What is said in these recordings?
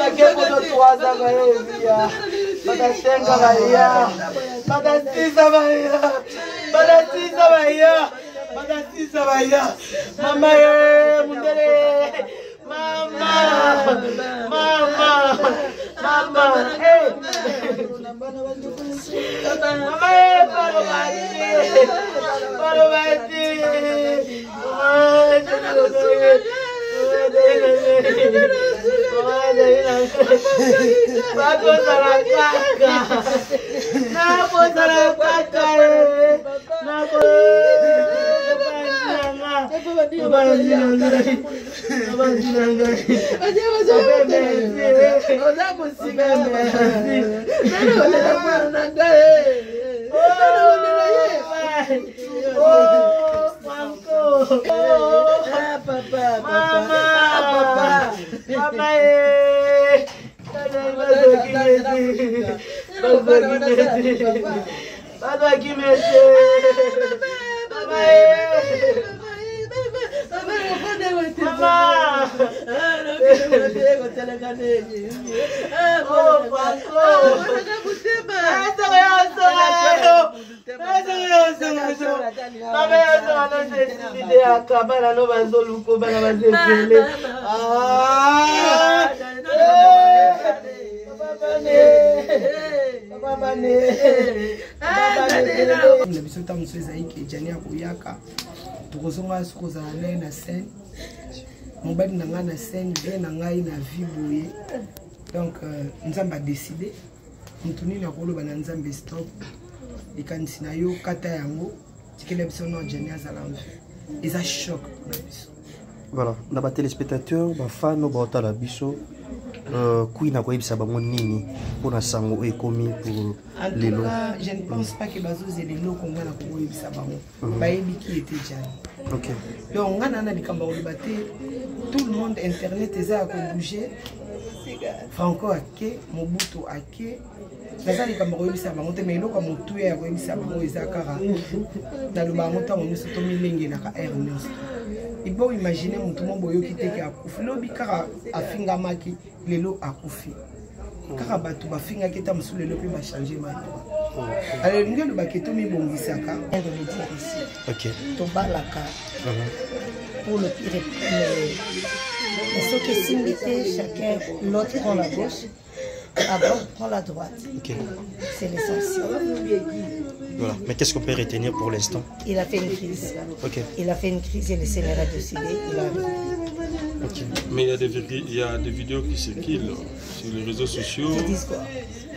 Donc, nous avons décidé, nous avons stop, et quand nous avons kata yango, c'est que les personnes ont gagné à l'envers. Et ça choque. Voilà, on a des téléspectateurs, des fans, des fans, des fans, qui n'a pas eu ça nini pour la sango et commis pour les lots. Je ne pense pas que les lots qu'on a eu ça qui était déjà. Ok. Donc on a dit tout le monde internet est à bouger. Franco a que Mobutu a que les Camerounais ça va monter mais l'eau comme tout est à ça va monter Zakara. Dans le barometre on est surtout milingé na Ernest. Il faut imaginer mon tout le monde qui était à Koufi. L'obi kara a finga maki les lots à Koufi. Kara batu ba finga qui tam sous les lots puis va changer ma. Alors nous le baketo mi bongisaka. Ok. Tobalaka. Pour le pire. Mais ce qui est similité, chacun, l'autre prend la gauche, avant prend la droite. Okay. C'est l'essentiel. Voilà. Mais qu'est-ce qu'on peut retenir pour l'instant? Il a fait une crise. Okay. Il a fait une crise et le Seigneur a décidé. Il a... Okay. Mais il y a des vidéos qui circulent sur les réseaux sociaux. Ils disent quoi?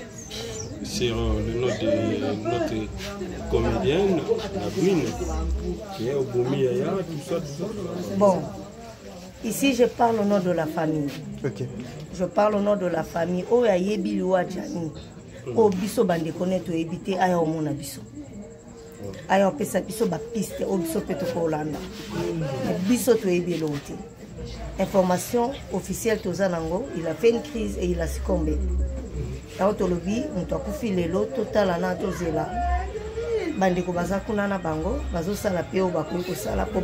Sur le nom de notre comédienne, la Gwyn, qui est au Bomi-Yaya, tout ça. Bon. Ici, je parle au nom de la famille. Okay. Je parle au nom de la famille. Oh, ya yebi wa jani. Oh, biso bande koneto ebite aya omona biso. Aya pesa biso ba piste, oh biso peto ko Hollanda. Biso to ebi lote. Information officielle tozanango, il a fait une crise et il a succombé. Dans tolobi, on doit couper les lots total na tozela. Bande ko bazakuna na bango, bazo sala peo ba ko sala ko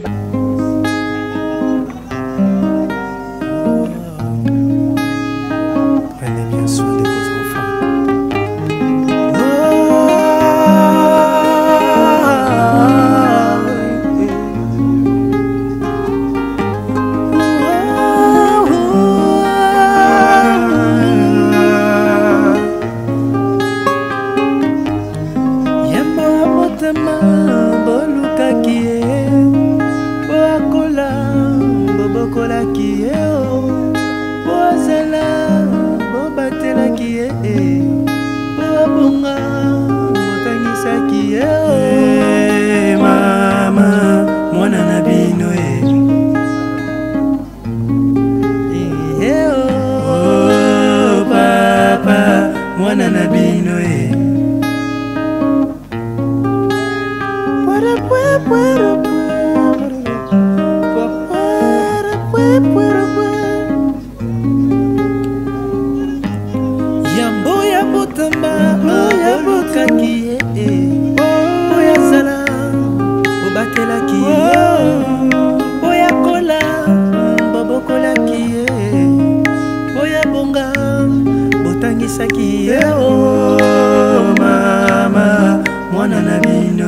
Saki oh mama mwana na bino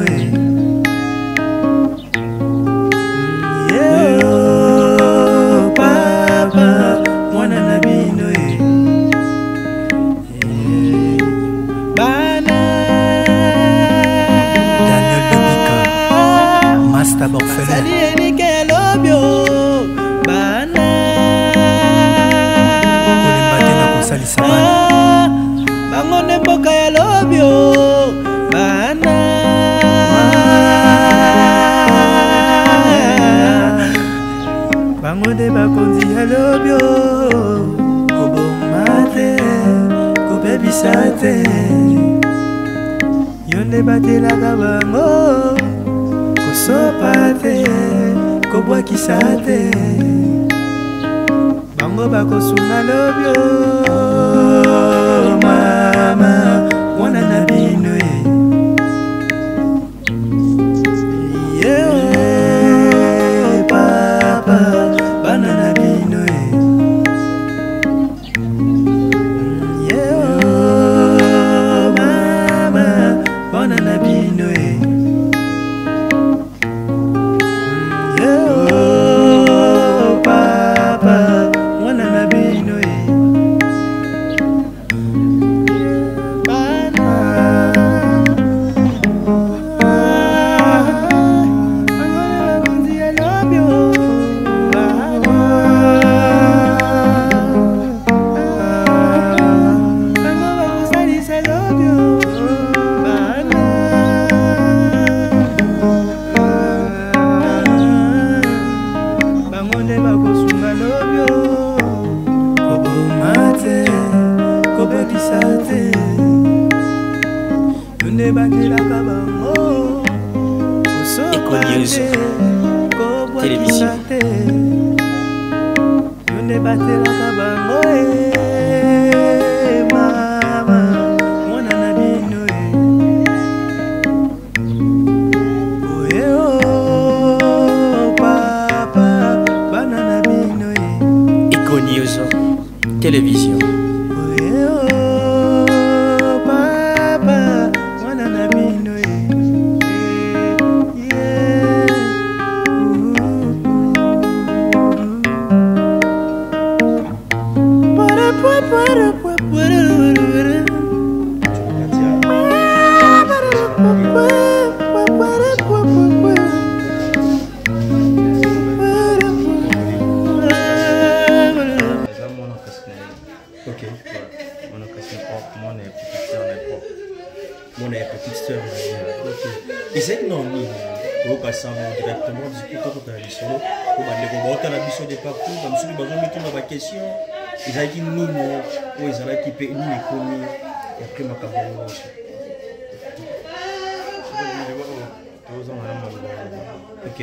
oh papa mwana na bino bana Daniel Lebika Master Borfelin Sali Enike Lobio bana Kolemba tena kosalisa bana bango ne mboka ya Lobio bana bango de bakonzi ya Lobio koboma te kobebisa te yo nde batelaka bango kosopa te kobwakisa te bango bakosunga Lobio mama mwana na bino papa bana na bino mama bana na bino papa mwana na bino Télévision. Eco News. Télévision. Directement discuter contre la mission pour la mission de partout comme si nous avons mis dans la question ils ont dit nous ou ils ont qui paye nous économie et après ma cabane aussi ok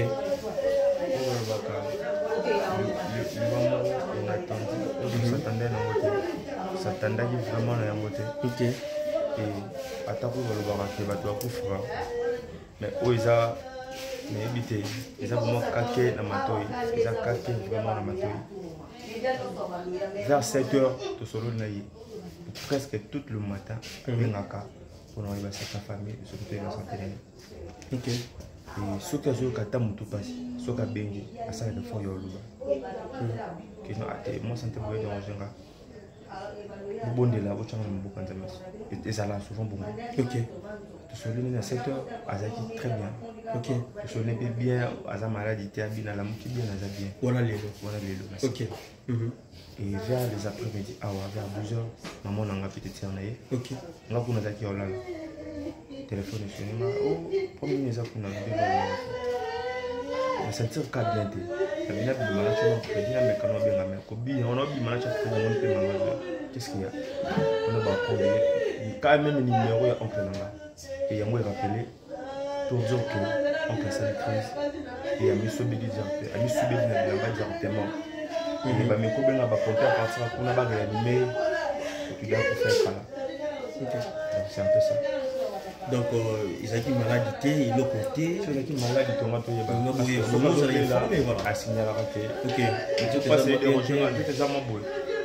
on s'attendait vraiment à la montée ok et attaquer le bateau mais ils ont mais éviter ils ont vraiment caqué dans ma toile ils ont caqué vraiment dans ma toile vers 7h de solo presque tout le matin pour arriver à cette famille de s'occuper de la santé ok et ce que je veux tout passe ce que benji à ça de fond yoluba que non até moi santé boy de ongenga bon de la voiture mon beaucoup et ça là souvent bon ok Solene à 7h, Azaki très bien. Ok. Solene bien, Aza maladie, t'es bien, la mouki bien, Aza bien. Voilà les lots. Ok. Et vers les après-midi, vers 12h, maman n'a pas peut-être cerné. Ok. Là pour nous acquérir là. Téléphone est sonné. Oh, premier nous a pour nous aider. On sentir qu'à bien t'es. La bien de malade, on a prédit mais quand on a bien la main. Kobi, on a bien malade pour nous monter maman. Qu'est-ce qu'il y a? On a pas trouvé. Quand même le numéro est en plein là. Et il y a moi rappelé pour dire que on casse la crise et a mis subi directement a mis subi directement et bah mes copains va compter à partir pour n'a pas réanimer et puis là pour faire ça ok donc c'est un peu ça donc ils ont dit maladie il l'ont porté c'est qui maladie on va te dire non oui on va là à signaler la raté ok tu passes les dérogations tout ça mon boy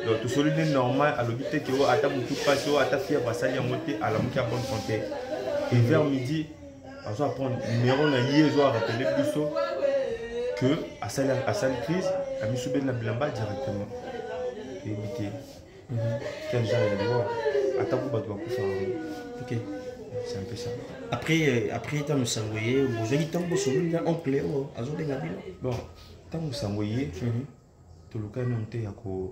Donc tout celui est normal, à l'hôpital qui a beaucoup passé, à ta fièvre, à salir monter, à la monter à bonne santé. Et vers midi, on va prendre le numéro de liaison à rappeler plus tôt que à salle crise, à Missouben la Blamba directement. Et éviter. Quel genre de voir à ta bout, tu vas faire. Ok. C'est un peu ça. Après, tu as envoyé, vous avez dit que vous avez oncle, bon, quand vous envoyé, tout le cas monté à vu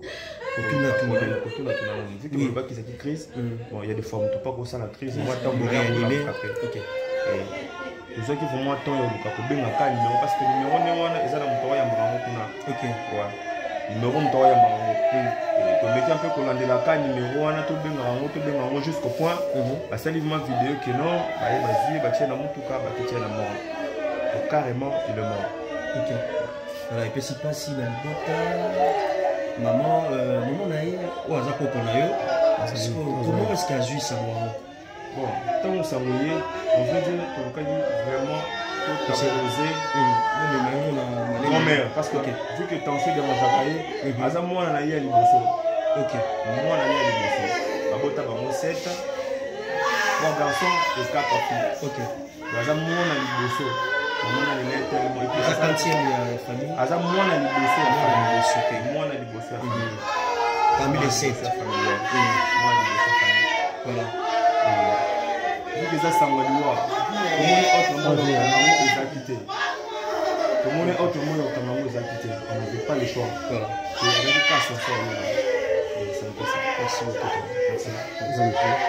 que le bac qui crise, bon, il y a des formes, tu pas ça la crise, moi tant que réanimer après. OK. Tout ça qui faut moi tant il y a bien un numéro parce que le numéro est là mon travail en kuna. OK. Ouais. Numéro mon travail en tu mettez un peu qu'on a la carte numéro on a tout bien jusqu'au point parce que l'événement vidéo que non vas-y bah tiens dans mon tout cas bah tiens dans mort. Donc carrément il est mort. OK. Voilà, et puis si pas si la maman naïe ou à Zako Konayo, comment est-ce qu'elle a joué ça? Bon, tant on s'envoyait, on veut dire que le cas vraiment tout osé grand-mère parce que vu que tension de mon jacaille, à moi on a eu à l'Ibosso. OK. Moi on a eu à l'Ibosso. Babota bango 7, 3 garçons et 4 filles. OK. À moi on a l'Ibosso. Maman a les tellement et puis la quantième famille. À moi on a l'Ibosso. Moi on a l'Ibosso. Parmi les 7 familles. Moi l'Ibosso famille. Voilà. Vu que ça s'en va du roi, tout le monde est autrement dans les activités. Tout le monde est autrement dans les activités. On n'avait pas le choix. Voilà. Et avec le cas, c'est ça. C'est un peu ça. Merci beaucoup. Merci. Vous avez pris.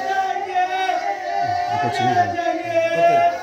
On continue. OK.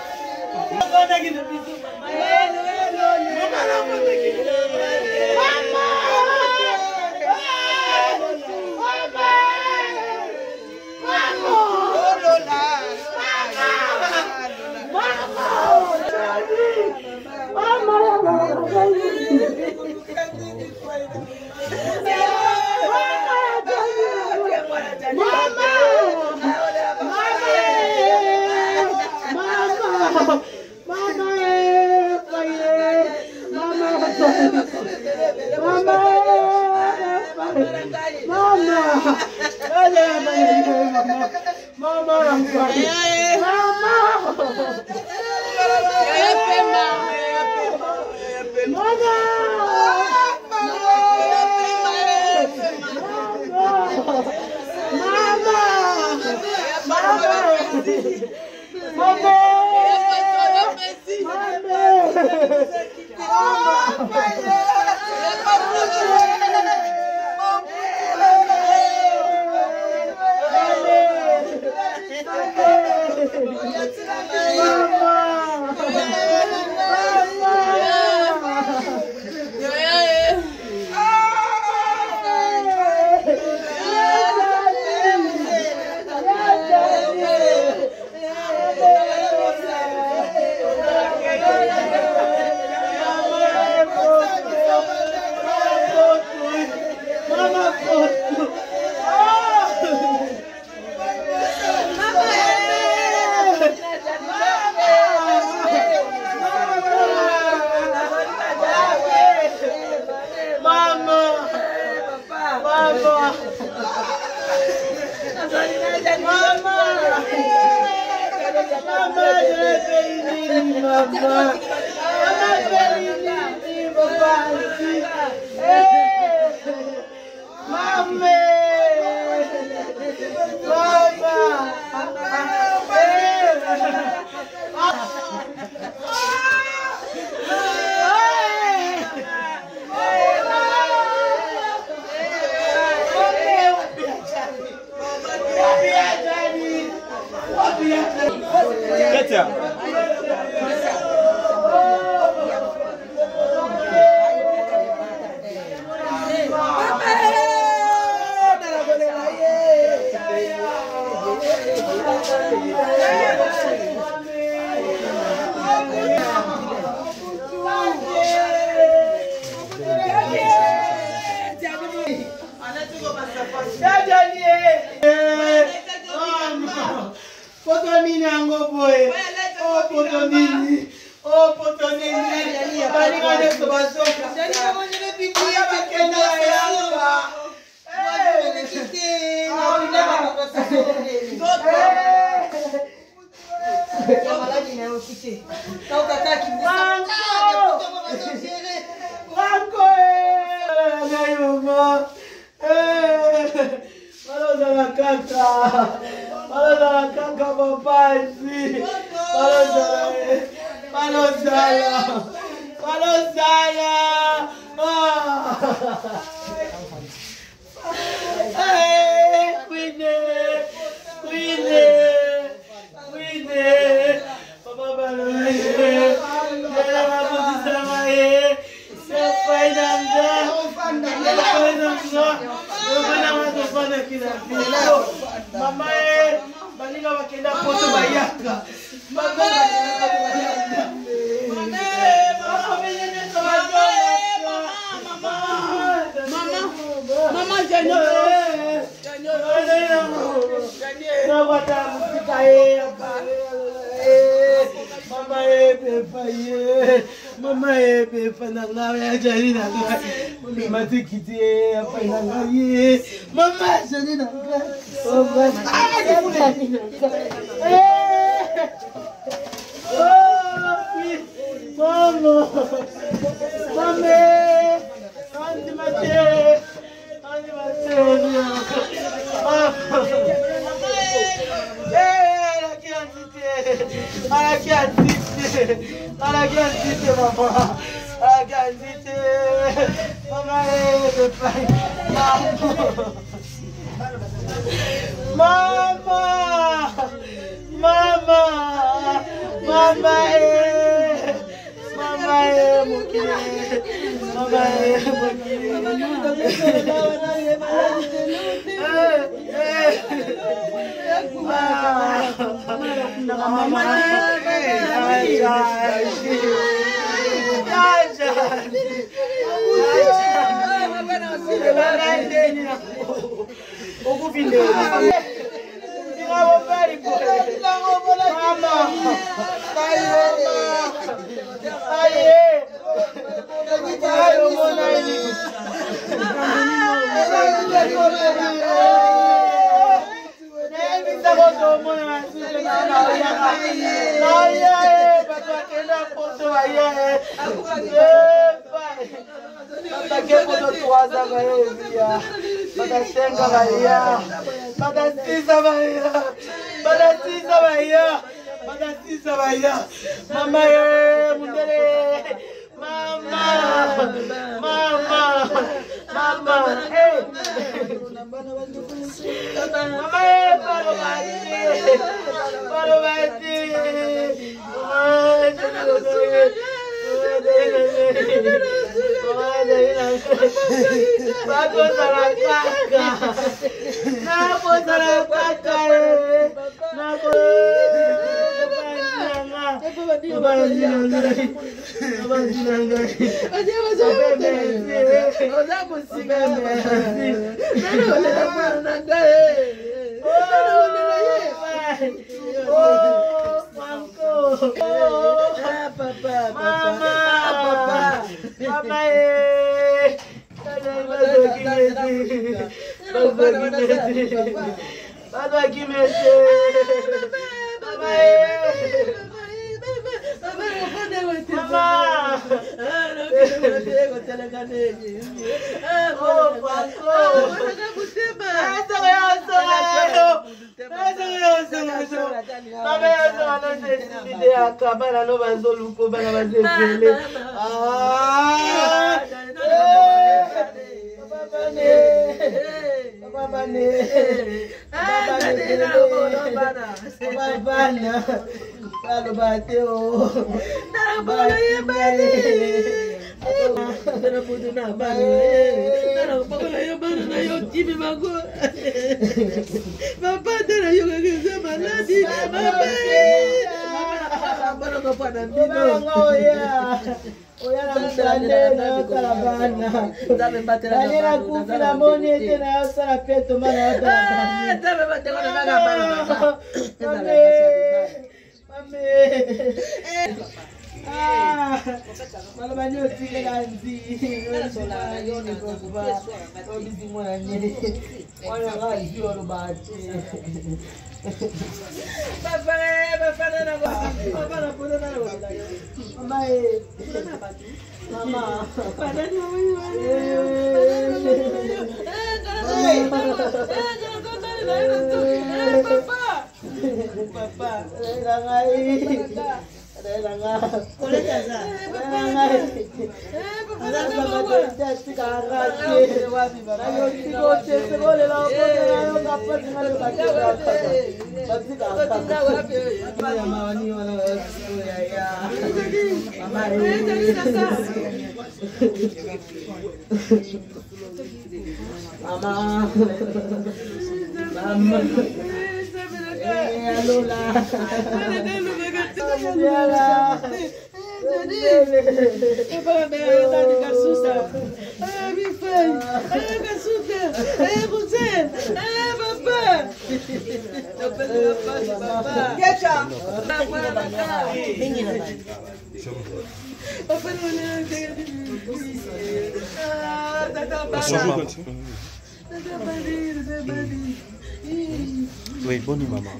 Oui, bonne maman.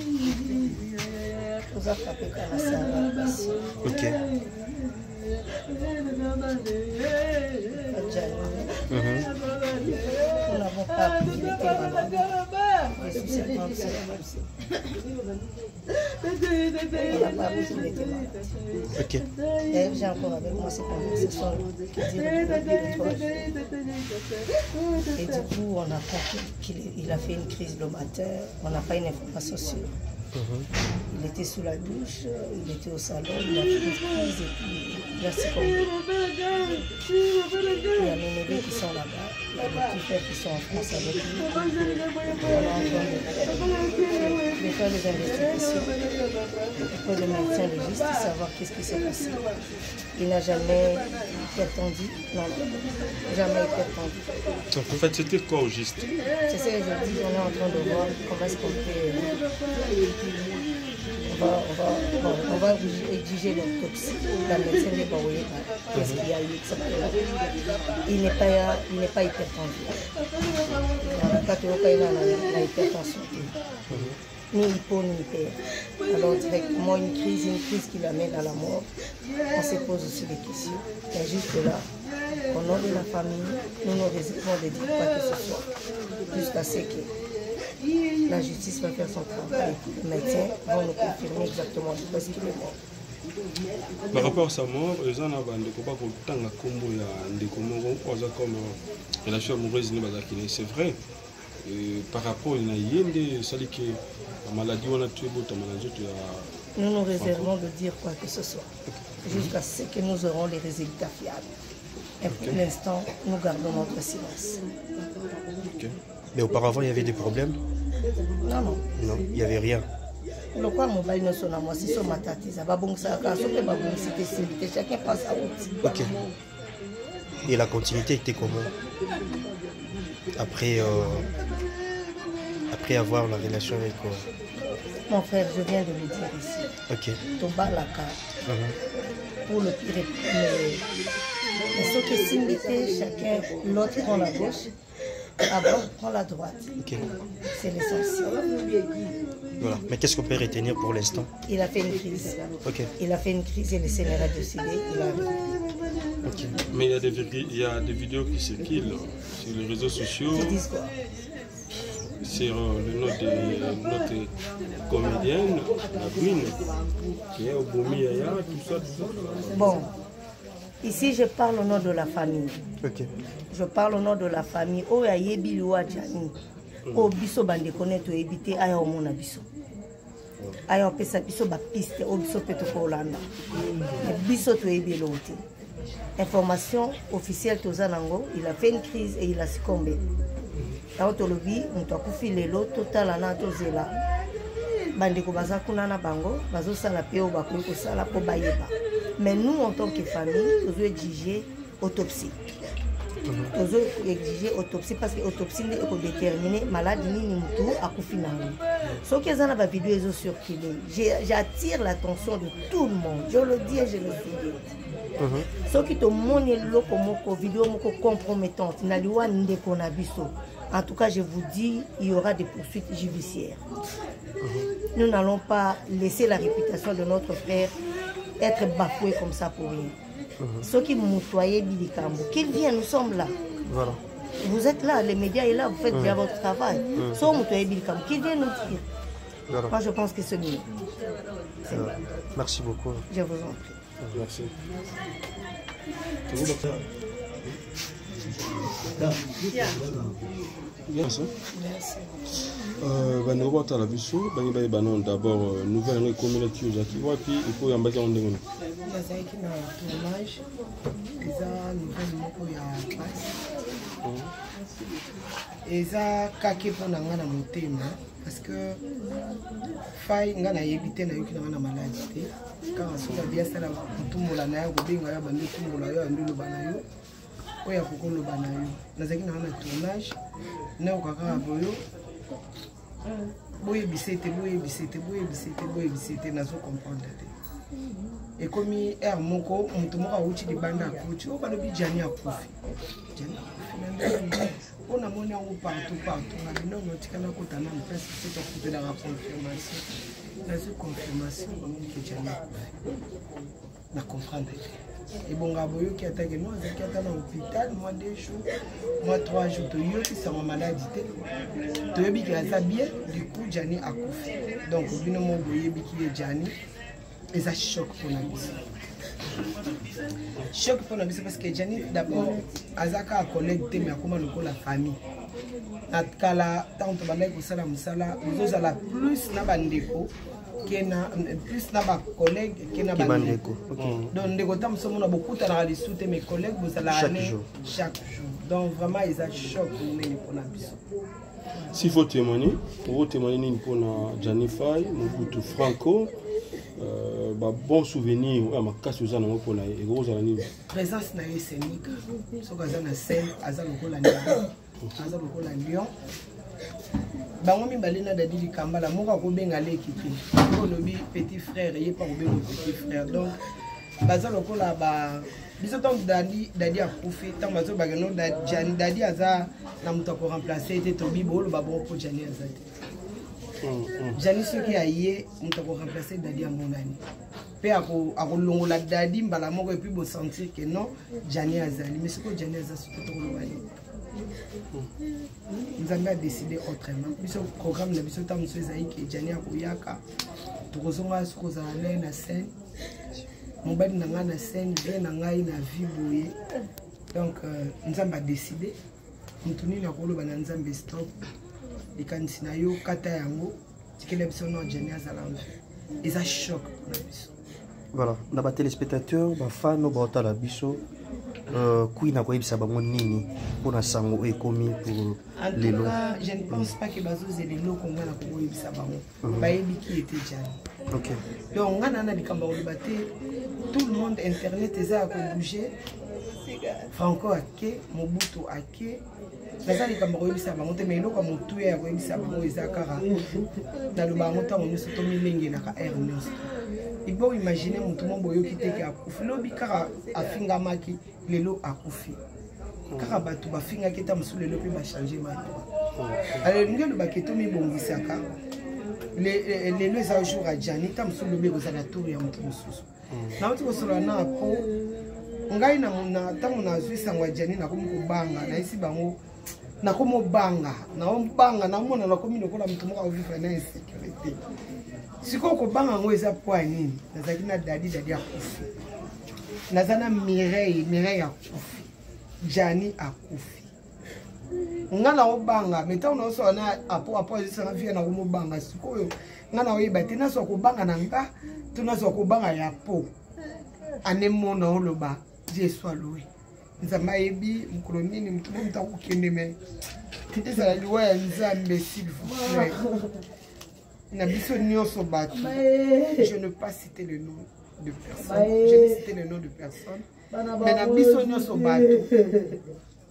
Ok. Nous n'avons pas pu Ok. J'ai encore avec moi ces conversations qui durent depuis 3 jours. Et du coup, on a compris qu'il a fait une crise le matin. On n'a pas une information sûre. Il était sous la douche, il était au salon, il a fait une crise et puis il a succombé. Il y a mes neveux qui sont là-bas, il y a mes petits frères qui sont en France avec lui. On est en train de faire des investigations pour le médecin légiste et savoir qu'est-ce qui s'est passé. Il n'a jamais hypertendu, non, jamais hypertendu. En fait, c'était quoi au juste? C'est ça que je dis, on est en train de voir comment est-ce qu'on peut... On va exiger l'autopsie. La médecine n'est pas oui. Qu'est-ce qu'il y a eu exactement? Il n'est pas hypertendu. Quand tu vois qu'il a l'hypertension, ni hypo ni hyper. Alors directement une crise qui l'amène à la mort. On se pose aussi des questions. Mais juste là, au nom de la famille, nous nous réservons de dire quoi que ce soit. Jusqu'à ce que la justice va faire son travail. Les médecins vont nous confirmer exactement ce qu'il est mort. Par rapport à sa mort, les gens ont comme relation amoureuse, c'est vrai. Par rapport à la maladie, on a tué la maladie. Nous nous réservons de dire quoi que ce soit, jusqu'à ce que nous aurons les résultats fiables. Et pour l'instant, nous gardons notre silence. Okay. Mais auparavant, il y avait des problèmes? Non, non. Non, il n'y avait rien. Le quoi mobile ne sonne à moi, c'est sur ma tête. Ça va bon, ça va bon, c'était chacun passe à route. Ok. Et la continuité était comment? Après avoir la relation avec quoi? Mon frère, je viens de le dire ici. Ok. Tomba la carte. Pour le pire. Mais ce qui s'invite, chacun, l'autre prend la gauche. Avant, prend la droite. Okay. C'est l'essentiel. Voilà. Mais qu'est-ce qu'on peut retenir pour l'instant? Il a fait une crise. Okay. Il a fait une crise et le Seigneur a décidé. Il a... Okay. Mais il y a des vidéos qui circulent sur les réseaux sociaux. Qui disent quoi? Sur le nom de notre comédienne, la Brune, qui est au Boumiyaya, tout ça. Bon. Ici, je parle au nom de la famille. Okay. Je parle au nom de la famille. Oh, ya yebi liwa jani. Oh, biso bande koneto ebite aya omona biso. Aya opesa biso ba piste, oh biso peto ko Olanda. Biso to ebi lote. Information officielle tozanango, il a fait une crise et il a succombé. Alors tolobi, on kufi lelo total na tozela. Bande ko baza kuna na bango, bazo sala pe o ba ko sala po bayeba. Mais nous, en tant que famille, nous devons exiger autopsie. Tozo exiger autopsie parce que autopsie est pour déterminer maladie ni mutu akufi nango. Ce qui est dans la vidéo est circulé. J'attire l'attention de tout le monde. Je le dis et je le dis. Ce qui te montre loko moko vidéo moko compromettante na liwa ndeko na biso. En tout cas, je vous dis, il y aura des poursuites judiciaires. Nous n'allons pas laisser la réputation de notre frère être bafouée comme ça pour rien. Ceux qui moutoyaient Bilikambo, qu'ils viennent, nous sommes là. Voilà. Vous êtes là, les médias sont là, vous faites bien votre travail. Ceux moutoyaient Bilikambo, qu'ils viennent nous dire. Voilà. Moi, je pense que c'est mieux. Merci beaucoup. Je vous en prie. Merci. Merci. Bandeko batala biso bangi bayeba non d'abord nouvelle yango communauté ozaki wapi eko yambaki yango ndenge nazalaki na tournage eza nouvelle moko ya classe eza kake mpona nga na motema parce que fai nga nayebi te nayoki na nga na maladi te kaka soki abi asala kotumbola na yo kobenga yo bandi otumbola yo andi oloba na yo oyo akoki oloba na yo nazalaki na nga na tournage nayoka kaka boyo boyebisa ete nazo comprendre te ekomi aire moko moto moko awuti libanda akuti oyo balobi jani akufi mpo namoni yango partout nga binono otikana kota na mpasi soki akutelaka confirmation nazwi confirmation ke jani akufi na comprendre te ebonga boyoki atake no azalaki ata na hôpital mois 2 jours mois 3 jours toyokisama maladi te toyebiki aza bien du coup jani akufi donc bino mo boyebiki ye jani eza choc mpona biso choc mpona biso parce que jani d'abord aza kaka collègue te mais akoma lokola famille na kala ntango tobandaki kosala mosala ozozala plus na bandeko plus na bacollègue ke na bandeko donc ndeko ta mosomona bokutanaka lisu te mes collègues bozalaka ne chaque jour donc vraiment eza choc monene mpona biso. S'il faut témoigner, pour témoigner nini mpona Jani Fai, Mobutu Franco, bon souvenir ya makasi oza nango mpona ye ekozala nini? Présence na ye scénique soki aza na scène aza lokola lion aza lokola lion bango mibale na dadi likambala moko akobenga leki te olobi petit frère ye pa kobenga petit frère donc baza lokola biso ntango dadi akufi ntango bazobaka no dadi aza na moto akoremplace te tobi booloba bongo mpo jani aza te jani soki aye moto akoremplace dadi amonani mpe akolongola dadi mbala moko epui bosentir ke non jani azali mais soki jani aza soki tokoloba nini nzambe a décidé autrement biso programme na biso ntango mosu ezali ke jani akoyaka tokozonga soki ozala naye na scène mobali na ngai na scène vie na ngai na vie boye donc nzambe a décidé motu nini akoloba na nzambe stop likanisi na yo kata yango tikela biso no jani azala mve eza choc mpona biso. Voilà, na ba téléspectateurs bafano baotala biso kuina koyebisa bango nini mpona sango ekomi pour lelo. Je ne pense pas que bazozela eloko nga na kokoyebisa bango bayebiki ete jani. Ok. Donc nga na likambo koloba te tout le monde internet eza ya kobouge Franco ake Mobutu ake naza likambo koyebisa bango te mais eloko ya motuya ya koyebisa bango eza kaka naloba yango ntango nyonso tomilengelaka aire nyonso ibo imagine motu mo boyoki teke akufi lobi kaka afingamaki lelo akufi kaka bato bafingaki ta mosu lelo mpe bachange matoa alors elingi olobaki tomibongisaka lelo eza jour ya jani ta mosu lobi ekozala tour ya motu mosusu nauti kosolola na po ngai ntango nazwi sango ya jani nakomi kobanga nayesi bango nakomi obanga naobanga namona nakomi lokola motu moko avivre na insécurité sikoyo kobanga yango eza po ya nini nazalaki na dadi akufi naza na Mireille akufi jani akufi nga na obanga me ntango naosola na apo ezisanga vie na komobanga sikoyo nga na oyeba te nasoka kobanga na nga to nasoka kobanga ya po anemona oloba Jesu aloe nzambe ayebi mokolo nini motu momutu akokende me ezala liwa ya nzambe s'il vous plaît na biso nyonso bato je ne pas citer le nom de personne je vais citer le nom de personne mais na biso nyonso bato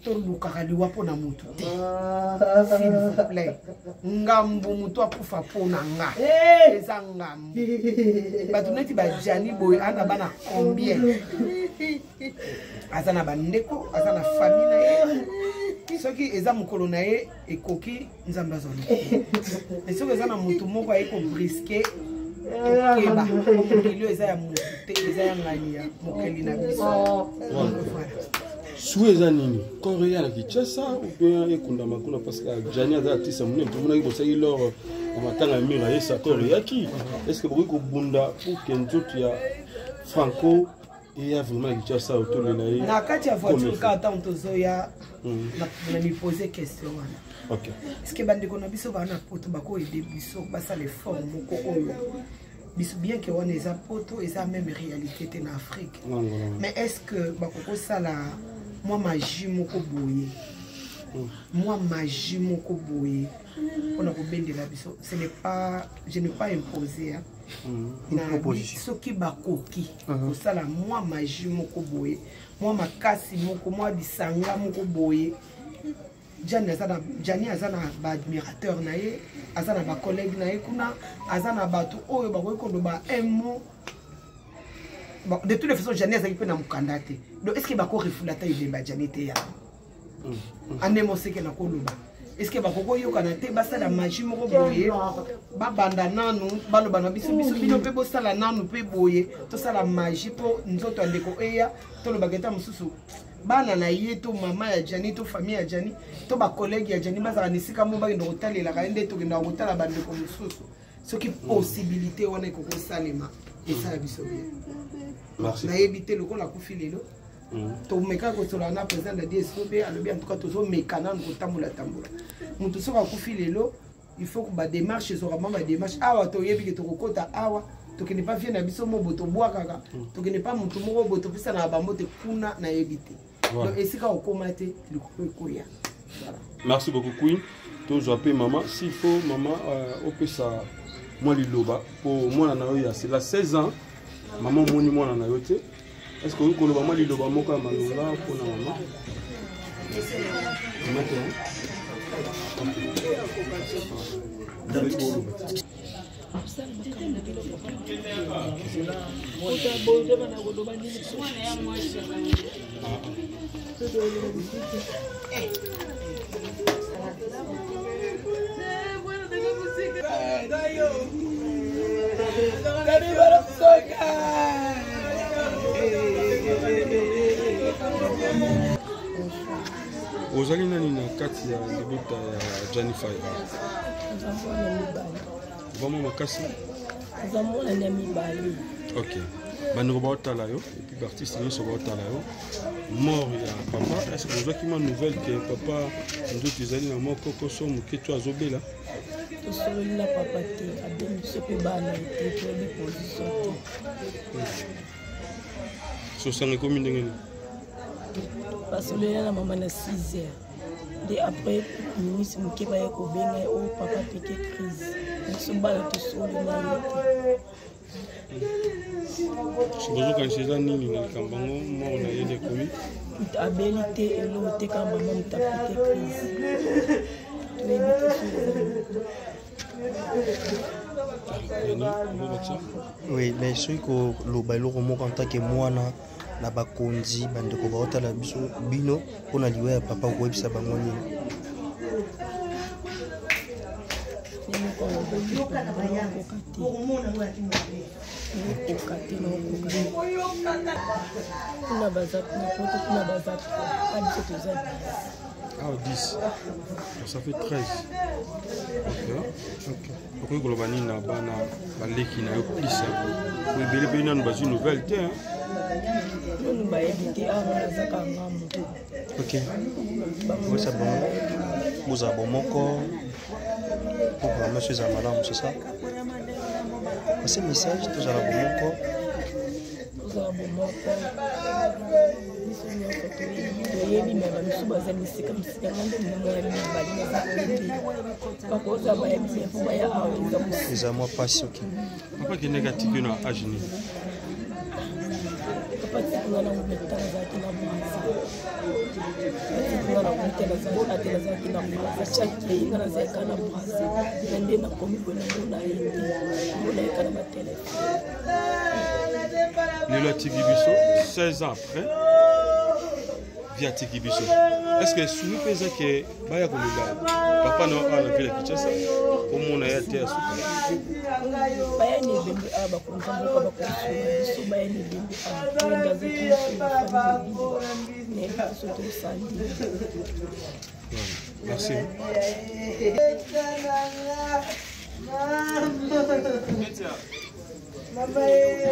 tolukaka liwa mpona motu te s'il vous plaît ngambu motu akufa mpona nga eza ngambu bato neti bajani boye ana bana combien aza na bandeko aza na famille na ye soki eza mokolo na ye ekoki nzambe azali e soki eza na motu moko aye kobriske tokeba mokili eza ya motu te eza ya ngani ya mokeli na biso Souhait nini quand il y a la Kinshasa ou bien ekundama kuna parce que Jani a artiste monene tout le monde qui bosse leur na matanga mira et ça corps yaki est-ce que beaucoup bunda pour que nzoto ya Franco et ya vraiment Kinshasa autour de la na kati ya voiture ka tanto zoya na mi poser question wana OK est-ce que bande kona biso bana poto bako aider biso basa les formes moko oyo biso bien que on les apoto et ça même réalité en Afrique mais est-ce que bako sala moi magie moko boye moi magie moko boye on a kobende la biso ce n'est pas je n'ai pas imposé une proposition ce qui bakoki ko sala moi magie moko boye moi makasi moko moi bisanga moko boye Jani azana ba admirateur na ye azana ba collègue na ye kuna azana batu oyo bakoki koloba un mot. Bon, de toutes les façons, Jani a été dans mon candidat. Donc, est-ce qu'il va encore refouler la taille de Jani Théa? En aimant ce qu'il a coloba. Est-ce qu'il va encore y avoir la magie moko boye? Ba banda nanu, ba lo bana biso biso bino pe bo sala nanu pe boye. To sala magie po nzoto andeko eya, to lo bageta mususu. Bana na ye to mama ya Jani to famille ya Jani, to ba collègue ya Jani bazala nisika mo ba ndo hoteli la kaende to kenda hotela bandeko mususu. Ce qui possibilité wana ko salema. Et ça la biso bien. Merci. Na éviter le la kufilelo. To meka ko tola na président de DSOB alobi en tout cas tozo mekana ko tambola tambola. Mutu so ka kufilelo, il faut que ba démarche so ba démarche awa to yebi ke to kokota awa to ke ne pas viens na biso mo boto boa kaka. To ke ne pas mutu mo boto pisa na ba mote kuna na éviter. Donc esika o komate le ko ya. Voilà. Merci beaucoup Queen. Toujours appelé maman s'il faut maman au pesa moi liloba pour moi na oya c'est la 16 ans. Maman moni mwana na yote. Est-ce que vous connaissez maman liloba moko malonga pour na maman? Ozali nani na kati ya libota ya Jani Fire? Vraiment makasi? Zamona na mibali. OK. Bano baotala yo et puis artiste ni so baotala yo. Mort ya papa, est-ce que vous avez une nouvelle que papa nous disait na moko koso muketu azobela? To solo na papa te, abeni sope bana te to di position te. So sangue comme ndengeni? Parce que la maman a 6 heures. Et après, le ministre Mouké va y aller au papa piqué crise. Nous sommes là tous sur le maillot. Si vous avez un nini na kambango, moi on a yé komi. Toute habilité et l'autre quand maman t'a piqué crise. Tu es oui, mais ce que le bailo remonte en tant que moi na bakonzi bandeko baotala biso bino pona liwa ya papa koyebisa bango nini Ah, 10. Ça fait 13. Ok. Pourquoi vous avez dit que vous avez plus? Vous avez une nouvelle. Ok. Oui, c'est bon. Vous avez bon corps. Pour monsieur Zamalam, c'est ça? C'est un message, tout à bon corps. Vous avez bon corps. Les amours passent, ok. Pourquoi il est négatif à âge? nga na komite nazalaki nazalaki na mwaza chaki nga nazalaka na brase na nde nakomi kona mona ye te mona yeka na batelefone lelo atiki biso 16 ans après via atiki biso est-ce que sumi mpe ezake baya koloba papa na wana vile Kinshasa omona ye te asuka bayani ebembe awa bakonza mboka bakosula biso bayani ebembe awa oyo ngazaki famille ne biso tosandi. Merci. Mama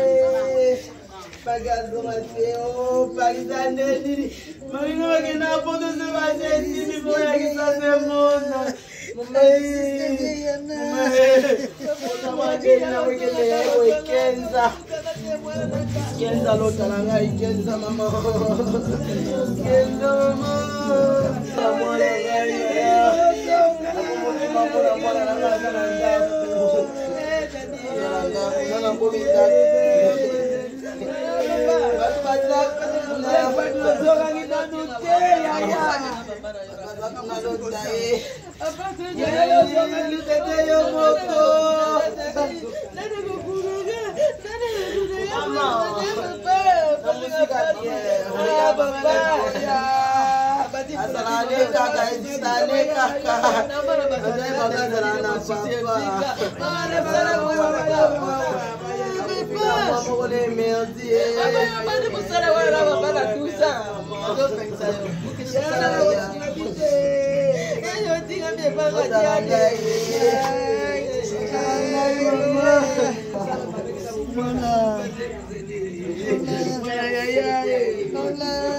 pagando Mateo, pagando ele. Mãe não é que na ponta se vai ser time, foi aqui só se monta. Kenza lota nanga ikenza mama. Kenza mama. Amore gaya. Mama mama nanga nanga. Nanga komita. Hola.